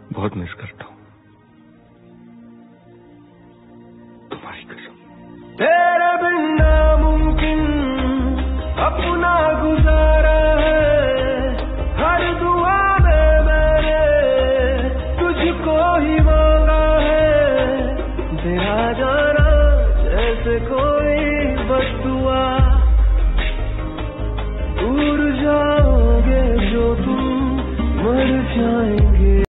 बहुत मिस करता हूँ, तुम्हारी कसम। तेरे बिन नामुमकिन अपना गुजारा है, हर दुआ में मैंने तुझको ही मांगा है। तेरा जाना जैसे कोई बस